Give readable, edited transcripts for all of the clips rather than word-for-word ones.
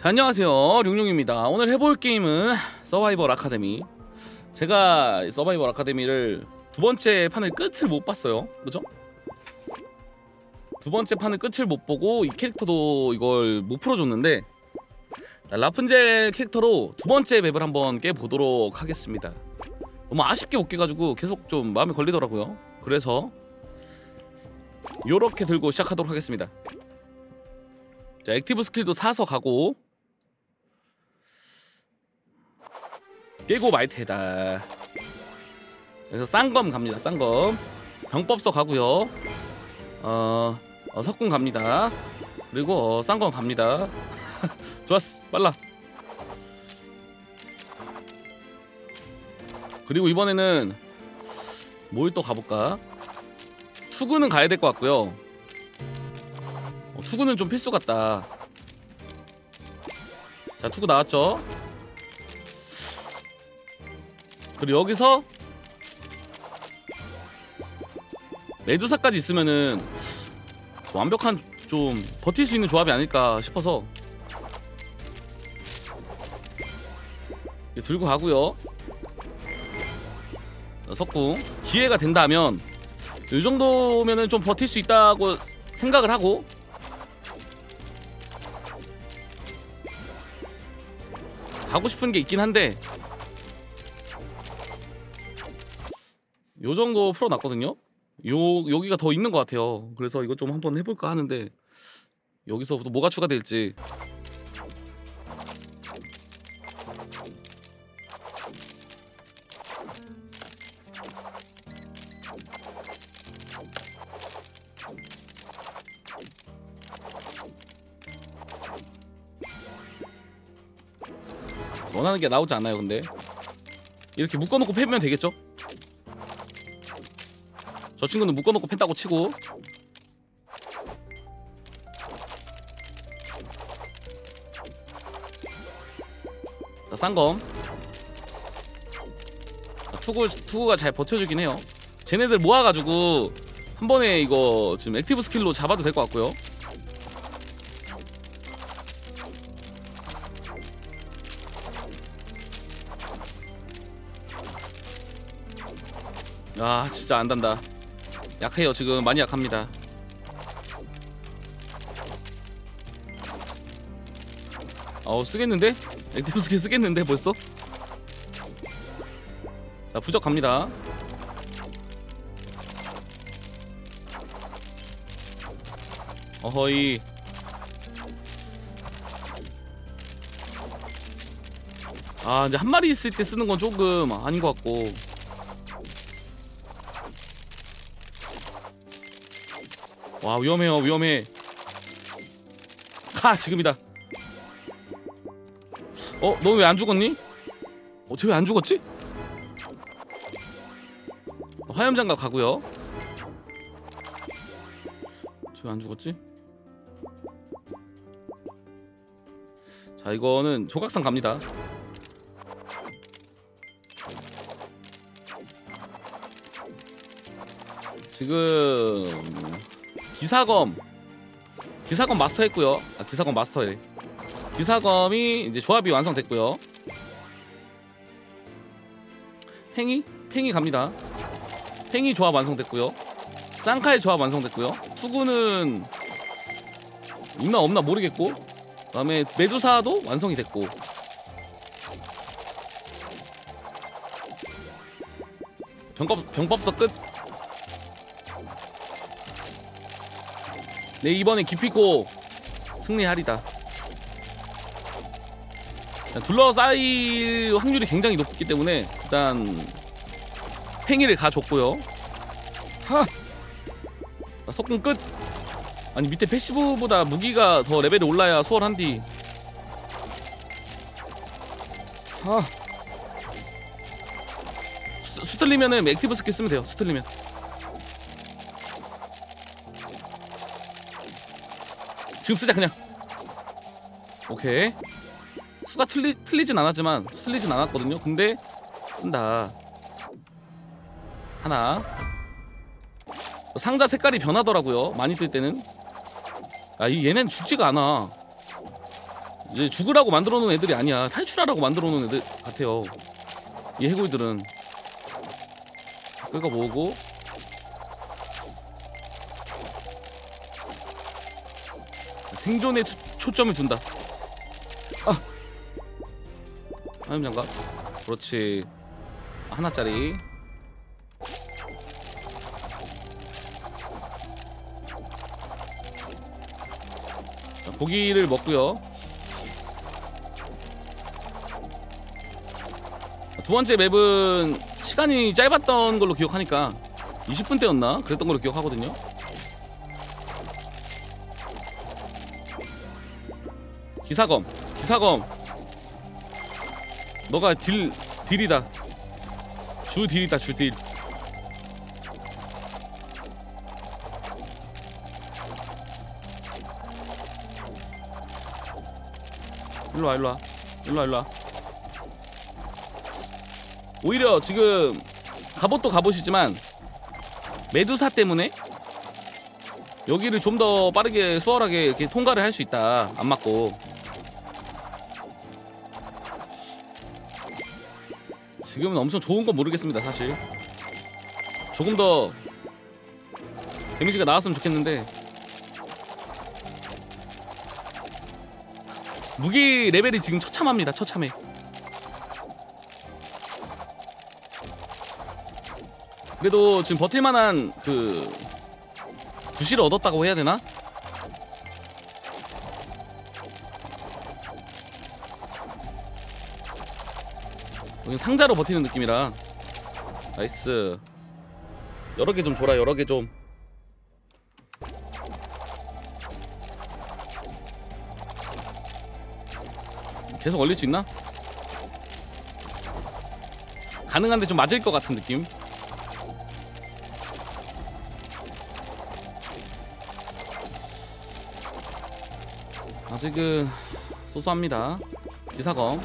자, 안녕하세요, 룡룡입니다. 오늘 해볼 게임은 서바이벌 아카데미. 제가 서바이벌 아카데미를 두 번째 판을 끝을 못 봤어요. 그죠? 두 번째 판을 끝을 못 보고 이 캐릭터도 이걸 못 풀어줬는데, 라푼젤 캐릭터로 두 번째 맵을 한번 깨보도록 하겠습니다. 너무 아쉽게 못 깨가지고 계속 좀 마음에 걸리더라고요. 그래서 요렇게 들고 시작하도록 하겠습니다. 자, 액티브 스킬도 사서 가고, 깨고 말테다. 그래서 쌍검 갑니다. 쌍검. 병법서 가고요. 석궁 갑니다. 그리고 쌍검 갑니다. 좋았어, 빨라. 그리고 이번에는 뭘 또 가볼까? 투구는 가야 될 것 같고요. 투구는 좀 필수 같다. 자, 투구 나왔죠? 그리고 여기서 메두사까지 있으면은 완벽한 좀 버틸 수 있는 조합이 아닐까 싶어서 들고 가고요. 석궁 기회가 된다면 이 정도면은 좀 버틸 수 있다고 생각을 하고, 가고 싶은 게 있긴 한데 요 정도 풀어놨거든요. 여기가 더 있는 것 같아요. 그래서 이거 좀 한번 해볼까 하는데 여기서 또 뭐가 추가될지. 원하는 게 나오지 않아요. 근데 이렇게 묶어놓고 패면 되겠죠? 저 친구는 묶어놓고 팬다고 치고, 자, 쌍검. 투구가 잘 버텨주긴 해요. 쟤네들 모아가지고 한 번에 이거 지금 액티브 스킬로 잡아도 될 것 같고요. 아, 진짜 안 단다. 약해요. 지금 많이 약합니다. 쓰겠는데? 액티브 스킬 쓰겠는데 벌써? 자, 부적 갑니다. 어허이. 이제 한 마리 있을 때 쓰는 건 조금 아닌 것 같고. 와, 위험해요. 위험해. 지금이다. 너 왜 안 죽었니? 쟤 왜 안 죽었지? 화염장갑 가고요. 쟤 왜 안 죽었지? 자, 이거는 조각상 갑니다. 지금 기사검 마스터 했고요. 기사검 마스터에 기사검이 이제 조합이 완성됐고요. 팽이 갑니다. 팽이 조합 완성됐고요. 쌍칼 조합 완성됐고요. 투구는 있나 없나 모르겠고, 그 다음에 메두사도 완성이 됐고, 병법서 끝. 네, 이번에 기피코 승리하리다. 둘러싸일 확률이 굉장히 높기 때문에 일단 팽이를 가줬고요. 석궁 끝. 아니, 밑에 패시브보다 무기가 더 레벨이 올라야 수월한디. 수틀리면은 액티브 스킬 쓰면 돼요. 수틀리면. 지금 쓰자 그냥. 오케이. 수가 틀리진 않았지만, 틀리진 않았거든요. 근데 쓴다. 하나. 상자 색깔이 변하더라고요. 많이 뜰 때는. 얘는 죽지가 않아. 이제 죽으라고 만들어 놓은 애들이 아니야. 탈출하라고 만들어 놓은 애들 같아요. 이 해골들은. 끌고 모으고 생존에 초점을 둔다. 아! 화염장갑. 그렇지. 하나짜리. 자, 고기를 먹고요. 두 번째 맵은 시간이 짧았던 걸로 기억하니까 20분대였나? 그랬던 걸로 기억하거든요. 기사검 너가 딜이다. 주딜이다. 주딜. 일로와. 오히려 지금 갑옷도 갑옷이지만 메두사 때문에 여기를 좀 더 빠르게 수월하게 이렇게 통과를 할 수 있다. 안 맞고. 지금은 엄청 좋은 건 모르겠습니다. 사실 조금 더 데미지가 나왔으면 좋겠는데 무기 레벨이 지금 처참합니다. 처참해. 그래도 지금 버틸만한 그 부시를 얻었다고 해야 되나? 여기 상자로 버티는 느낌이라. 나이스. 여러 개 좀 줘라. 여러 개 좀. 계속 얼릴 수 있나? 가능한데 좀 맞을 것 같은 느낌. 아직은 소소합니다. 기사검.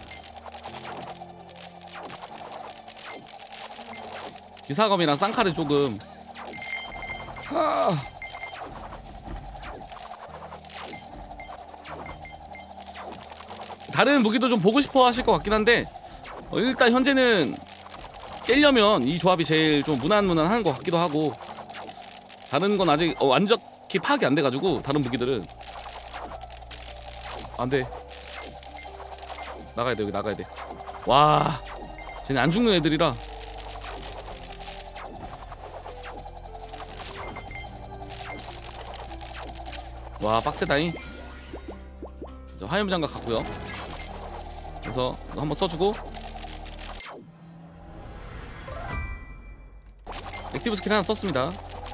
기사검이랑 쌍칼을 조금 다른 무기도 좀 보고 싶어 하실 것 같긴 한데 일단 현재는 깰려면 이 조합이 제일 좀 무난무난한 것 같기도 하고 다른 건 아직 완전히 파악이 안 돼가지고 다른 무기들은 안돼. 나가야 돼. 여기 나가야 돼. 와 쟤네 안 죽는 애들이라. 와 빡세다잉. 화염장갑 갖고요. 그래서 한번 써주고 액티브 스킬 하나 썼습니다.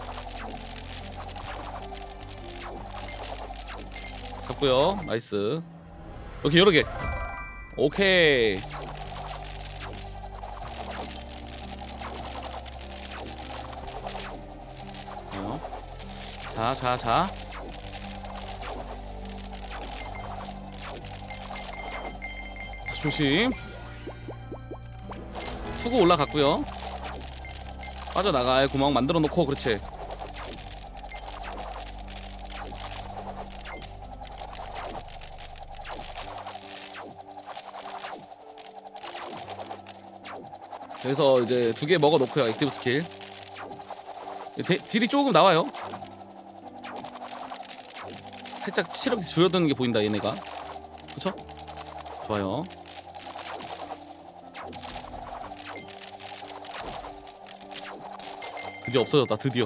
잡고요. 나이스. 이렇게 여러 개. 오케이. 자. 조심. 수구 올라갔고요. 빠져나갈 구멍 만들어 놓고. 그렇지. 그래서 이제 2개 먹어 놓고요. 액티브 스킬. 딜이 조금 나와요. 살짝 체력이 줄어드는 게 보인다 얘네가. 그쵸? 좋아요. 드디어 없어졌다. 드디어.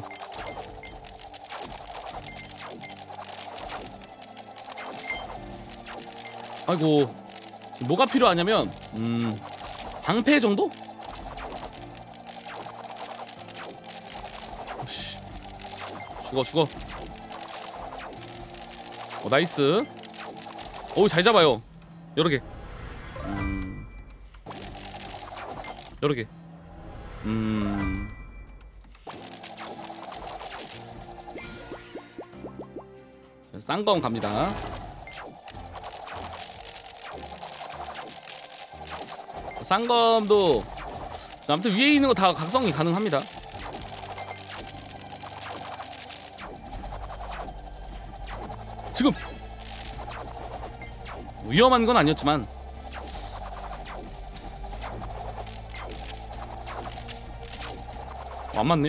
아이고 뭐가 필요하냐면 방패 정도? 죽어. 나이스. 오 잘 잡아요. 여러 개. 여러 개. 쌍검 갑니다. 쌍검도 아무튼 위에 있는 거 다 각성이 가능합니다. 지금 위험한 건 아니었지만 안 맞네.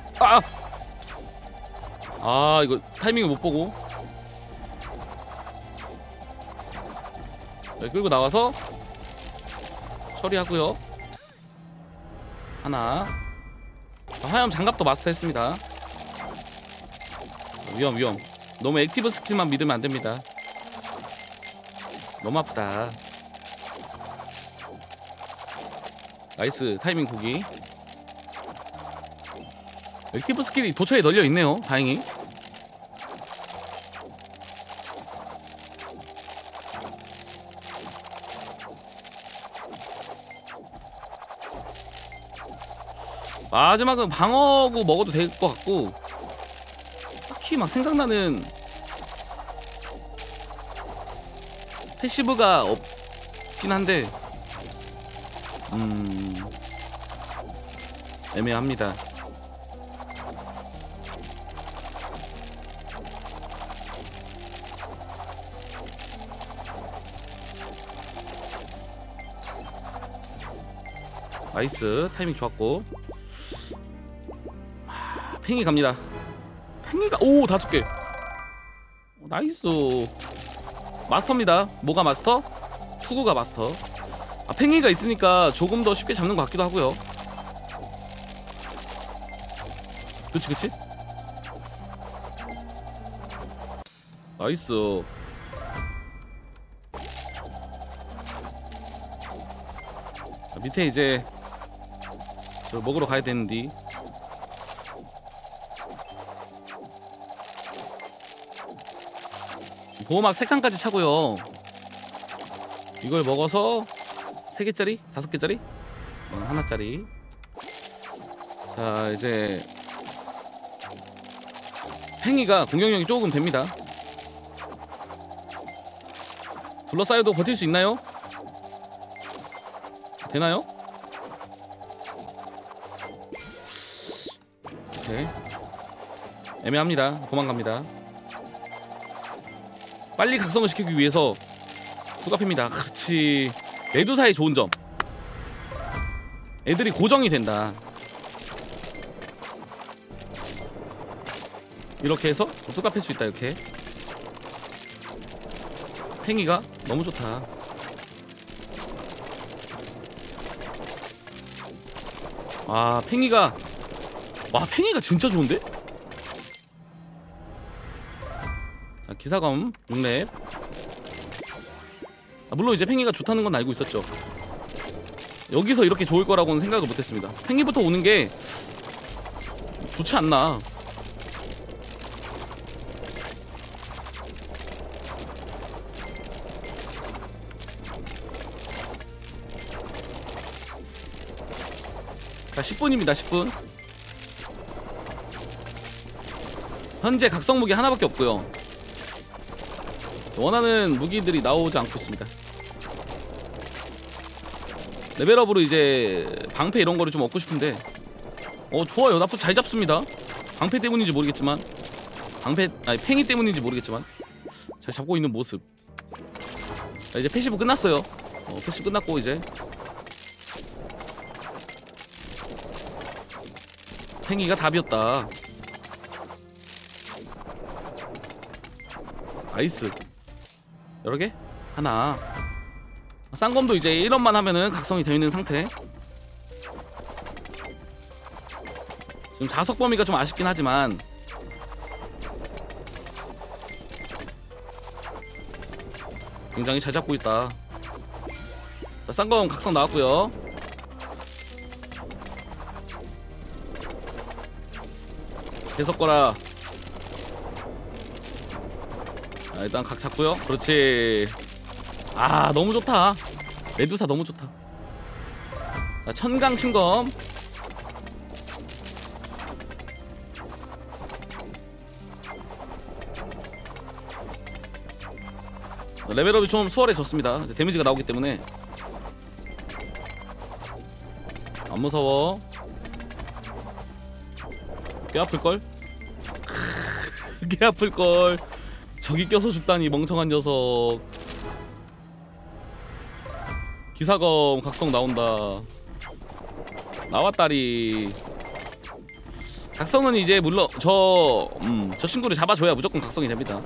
이거 타이밍을 못 보고. 자, 끌고 나와서 처리하고요. 하나. 화염 장갑도 마스터했습니다. 위험. 너무 액티브 스킬만 믿으면 안 됩니다. 너무 아프다. 나이스 타이밍 보기. 액티브 스킬이 도처에 널려 있네요. 다행히. 마지막은 방어구 먹어도 될 것 같고, 딱히 막 생각나는 패시브가 없긴 한데 애매합니다. 나이스 타이밍 좋았고. 팽이 갑니다. 팽이가 오 5개. 나이스. 마스터입니다. 뭐가 마스터? 투구가 마스터. 팽이가 있으니까 조금 더 쉽게 잡는 것 같기도 하고요. 그치. 나이스. 자, 밑에 이제 저 먹으러 가야 되는데. 보호막 3칸까지 차고요. 이걸 먹어서 3개짜리? 5개짜리? 하나짜리. 자 이제 팽이가 공격력이 조금 됩니다. 둘러싸여도 버틸 수 있나요? 되나요? 오케이. 애매합니다. 도망갑니다. 빨리 각성을 시키기 위해서 투갑입니다. 그렇지. 레두사의 좋은 점, 애들이 고정이 된다. 이렇게 해서 투갑할 수 있다. 이렇게 팽이가 너무 좋다. 팽이가 팽이가 진짜 좋은데? 자, 기사검 6렙. 물론 이제 팽이가 좋다는 건 알고 있었죠. 여기서 이렇게 좋을 거라고는 생각을 못했습니다. 팽이부터 오는 게 좋지 않나. 자 10분입니다. 10분. 현재 각성 무기 하나밖에 없고요. 원하는 무기들이 나오지 않고 있습니다. 레벨업으로 이제 방패 이런 거를 좀 얻고 싶은데 좋아요. 나쁘 잘 잡습니다. 방패 때문인지 모르겠지만 팽이 때문인지 모르겠지만 잘 잡고 있는 모습. 자, 이제 패시브 끝났어요. 패시브 끝났고 이제 팽이가 답이었다. 나이스. 여러 개? 하나. 쌍검도 이제 1원만 하면은 각성이 되어 있는 상태. 지금 자석 범위가 좀 아쉽긴 하지만 굉장히 잘 잡고 있다. 자, 쌍검 각성 나왔고요. 계속 거라. 자, 일단 각 잡고요. 그렇지. 너무 좋다. 메두사 너무 좋다. 자, 천강 신검. 레벨업이 좀 수월해졌습니다. 데미지가 나오기 때문에 안 무서워. 꽤 아플걸? 꽤 아플걸. 저기 껴서 죽다니 멍청한 녀석. 기사검 각성 나온다. 나왔다리. 각성은 이제 물론 저 친구를 잡아줘야 무조건 각성이 됩니다.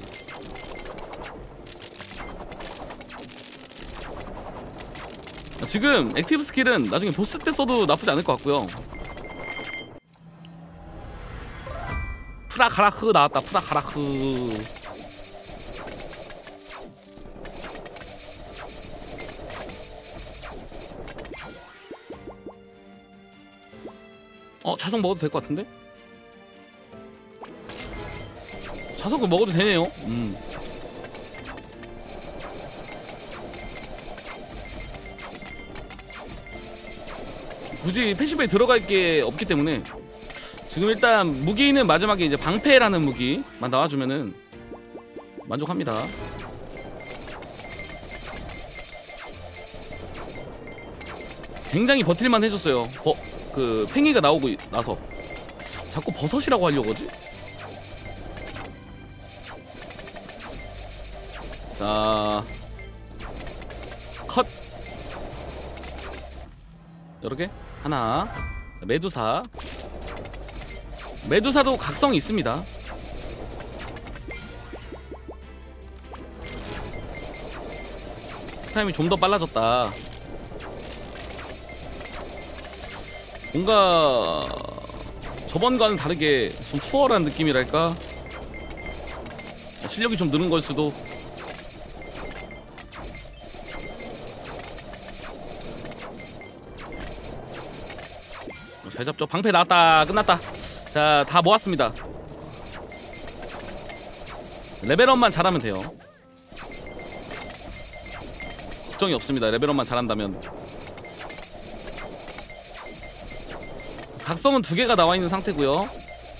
지금 액티브 스킬은 나중에 보스 때 써도 나쁘지 않을 것 같고요. 프라카라흐 나왔다. 프라카라흐. 자석 먹어도 될 것 같은데? 자석을 먹어도 되네요. 굳이 패시브에 들어갈 게 없기 때문에 지금 일단 무기는 마지막에 이제 방패라는 무기만 나와주면은 만족합니다. 굉장히 버틸만 해줬어요. 그 팽이가 나오고 나서 자꾸 버섯이라고 하려고 하지? 자, 컷. 여러 개 하나. 자, 메두사. 메두사도 각성이 있습니다. 타임이 좀 더 빨라졌다. 뭔가 저번과는 다르게 좀 수월한 느낌이랄까? 실력이 좀 느는 걸 수도. 잘 잡죠. 방패 나왔다. 끝났다. 자, 다 모았습니다. 레벨업만 잘하면 돼요. 걱정이 없습니다. 레벨업만 잘한다면. 각성은 2개가 나와있는 상태고요.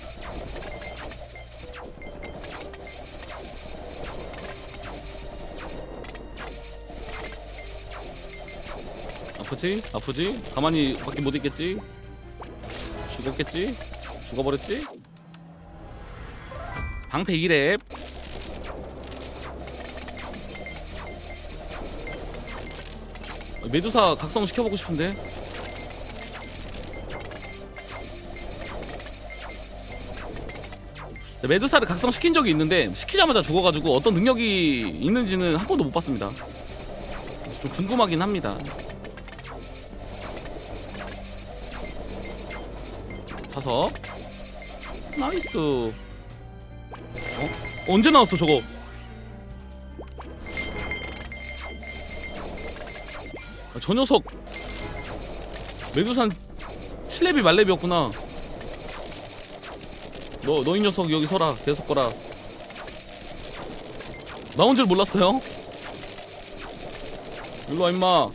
아프지? 아프지? 가만히 밖에 못 있겠지? 죽었겠지? 죽어버렸지? 방패 2렙. 메두사 각성 시켜보고 싶은데. 메두사를 각성시킨 적이 있는데 시키자마자 죽어가지고 어떤 능력이 있는지는 한 번도 못 봤습니다. 좀 궁금하긴 합니다. 자석 나이스. 언제 나왔어 저거? 저 녀석 메두산 7렙이 말렙이었구나. 너 이 녀석 여기 서라. 계속 거라. 나온 줄 몰랐어요? 일로와 임마.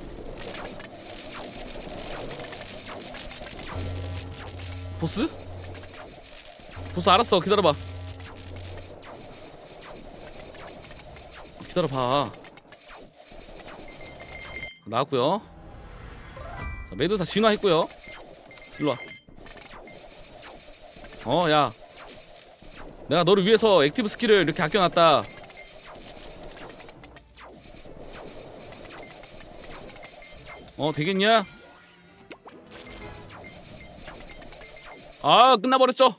보스? 보스 알았어. 기다려봐. 기다려봐. 나왔구요. 자, 메두사 진화했구요. 일로와. 야, 내가 너를 위해서 액티브 스킬을 이렇게 아껴놨다. 되겠냐? 끝나버렸죠?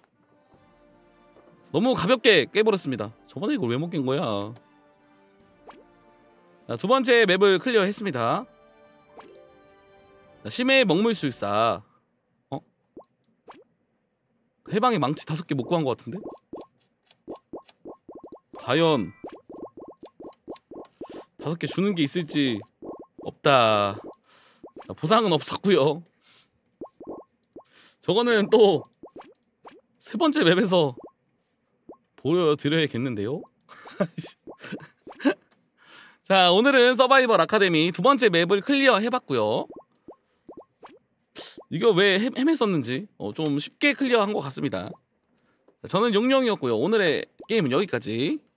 너무 가볍게 깨버렸습니다. 저번에 이걸 왜 못 깬 거야? 자, 2번째 맵을 클리어 했습니다. 심해의 먹물술사. 해방의 망치 5개 못 구한 것 같은데? 과연 5개 주는 게 있을지. 없다. 자, 보상은 없었고요. 저거는 또 3번째 맵에서 보여드려야겠는데요. 자, 오늘은 서바이벌 아카데미 2번째 맵을 클리어 해봤고요. 이거 왜 헤맸었는지 좀 쉽게 클리어한 것 같습니다. 저는 용룡이었고요. 오늘의 게임은 여기까지.